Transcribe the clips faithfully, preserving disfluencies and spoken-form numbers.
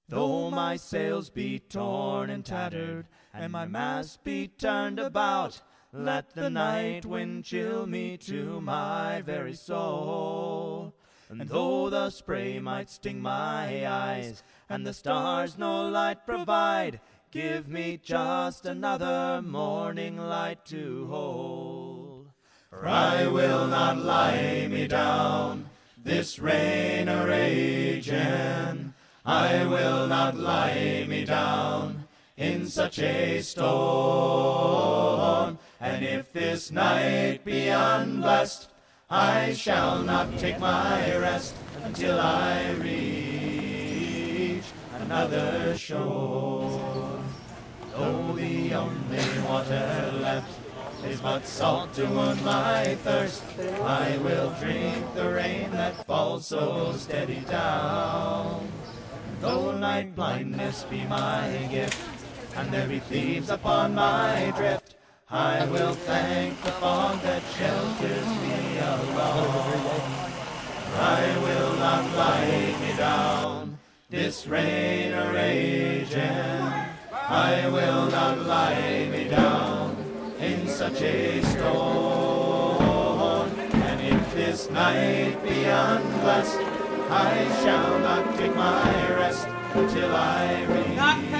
Though my sails be torn and tattered, and my mast be turned about, let the night wind chill me to my very soul. And though the spray might sting my eyes, and the stars no light provide, give me just another morning light to hold. For I will not lie me down, this rain a-raging. I will not lie me down in such a storm. And if this night be unblessed, I shall not take my rest until I reach another shore. Though the only water left is but salt to wound my thirst, I will drink the rain that falls so steady down. Though night blindness be my gift, and there be thieves upon my drift, I will thank the fog that shelters me along. I will not lie me down, this rain a-raging. I will not lie me down in such a storm. And if this night be unblessed, I shall not take my rest until I reach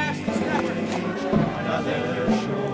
another shore.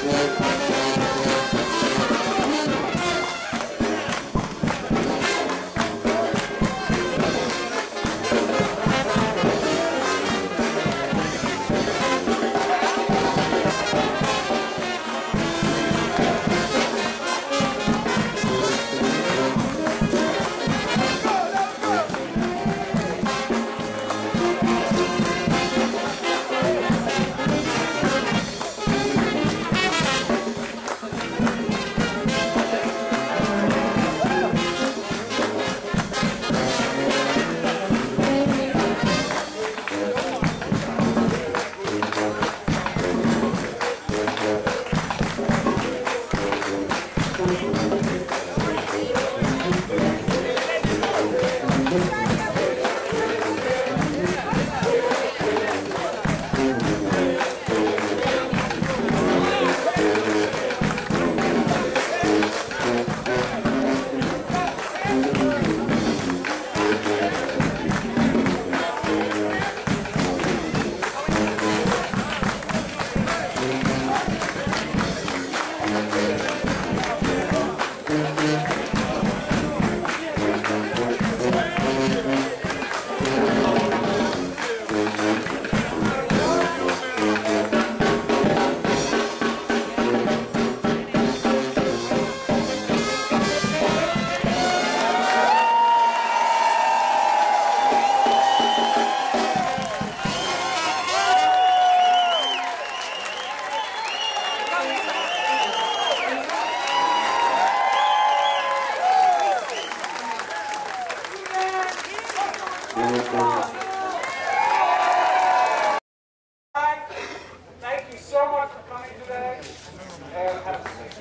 Thank you so much for coming today. And have a seat.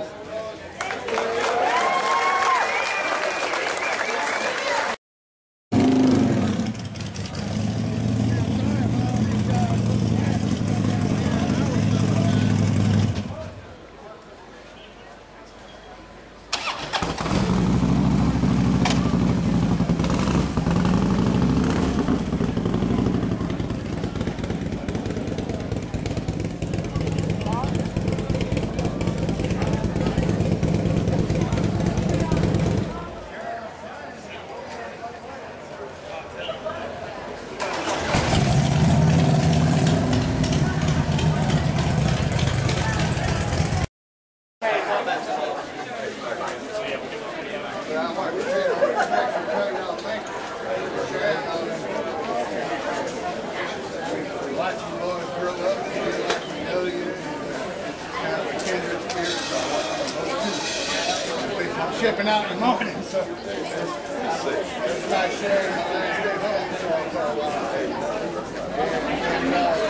Shipping out in the morning, so it's nice sharing my last day home. So, uh, and, and, uh,